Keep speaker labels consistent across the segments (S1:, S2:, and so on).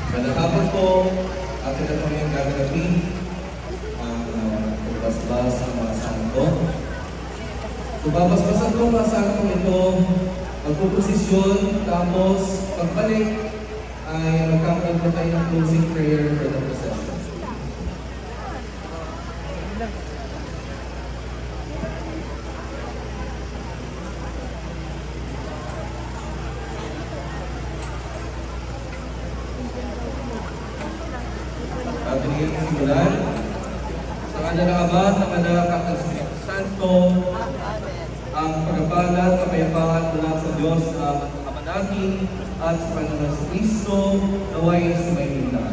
S1: Manahapon po, atin na kami ang gagawin ang pagbasbas ng mga santo. So, babasbasan ko mga santo ito, magpuposisyon, tapos pagbalik ay magkakaroon po tayo ng closing prayer for the procession. Ating simulan sa kanya ng Ama, ng Anak at ng Espiritu Santo, ang pagpapala, kapayapaan mula sa Diyos na Ama natin at sa Panginoon sa Kristo, naway sa may pintaan.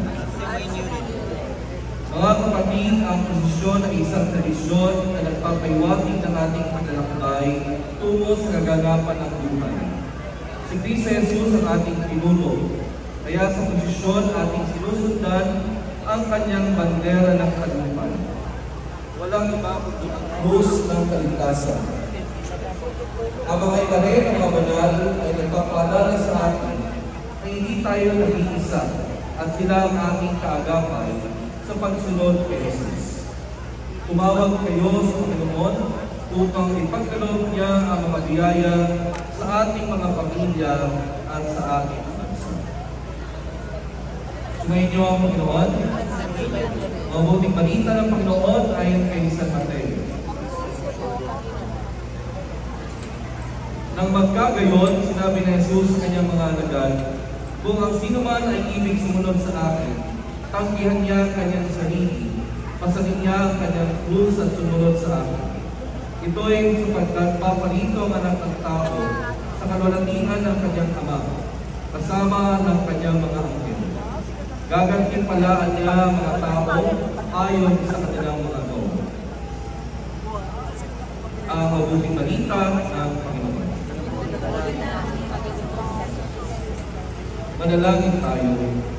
S1: Mga kapatid, ang posisyon ay isang tradisyon na nagpapaywating ng ating paglalakbay tungo sa kaganapan ng buhay. Si Kristo Jesus ang ating pinuno, kaya sa posisyon ating sinusundan ang kanyang bandera ng kalupaan. Walang iba kundi ang krus ng kaligtasan. Ang mga ibahe ng mga banal ay nagpapaalala sa atin na hindi tayo nag-iisa at sila ang ating kaagapay sa pagsunod kay Jesus. Tumawag kayo sa Panginoon upang ipagkaloob niya ang mga biyaya sa ating mga pamilya at sa ating bansa. Sumayin niyo ang Panginoon. Mabuting balita ng Panginoon ayon kay San Mateo. Nang magkagayon, sinabi ni Jesus sa kanyang mga alagad, kung ang sino man ay ibig sumunod sa akin, tanggihan niya ang kanyang sarili, pasanin niya ang kanyang krus at sumunod sa akin. Ito ay sapagkat paparito ang anak ng tao sa kalwalatian ng kanyang ama, kasama ng kanyang mga anghel. Gagantimpalaan niya ang mga tao ayon sa kanilang mga gawa. Ang mabuting balita ng Panginoon. Manalangin tayo.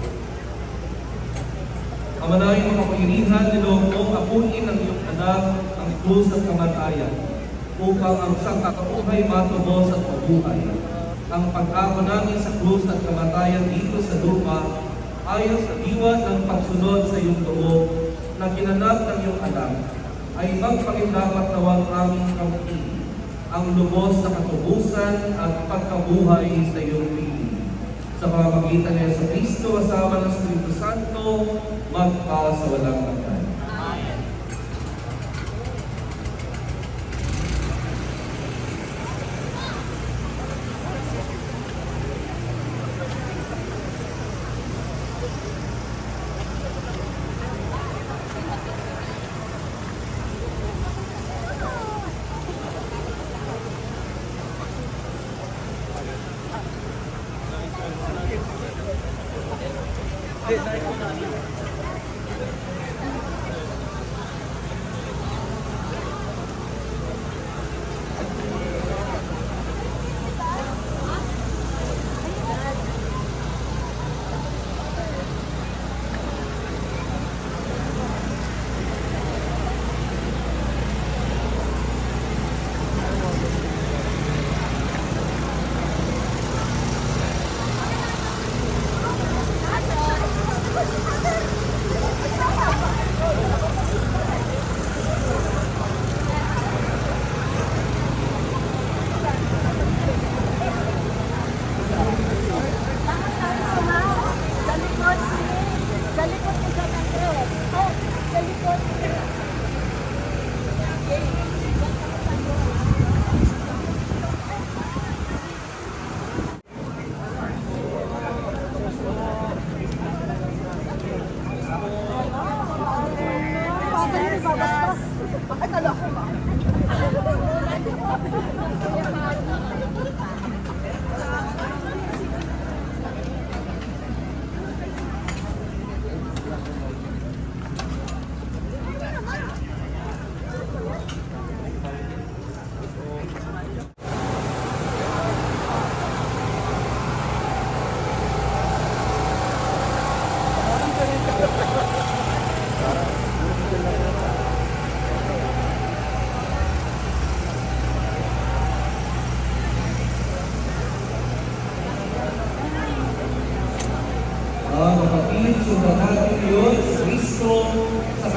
S1: Amanahin mga kapangyarihan, niloob mong apunin ang iyong anak, ang krus at kamatayan, upang ang sangkatauhay matubos at mabuhay. Ang pag-ako namin sa krus at kamatayan dito sa lupa, ayon sa diwa ng pagsunod sa iyong loob na ginanap ng iyong anak, ay magpakindapat nawang aming kamtin ang lubos na katubusan at pagkabuhay sa iyong piling. Sa pamamagitan niya sa Kristo, kasama ng Espiritu Santo, magpa sa walang hanggan.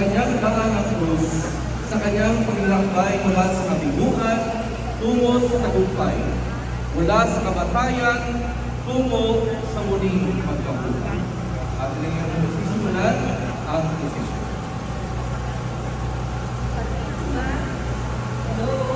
S1: kanyang daan ng krus, sa kanyang paglalakbay mula sa kabiguan tungo sa tagumpay, mula sa kamatayan tungo sa muling pagkabuhay. At ngayon sisimulan ang posisyon.
S2: Hello.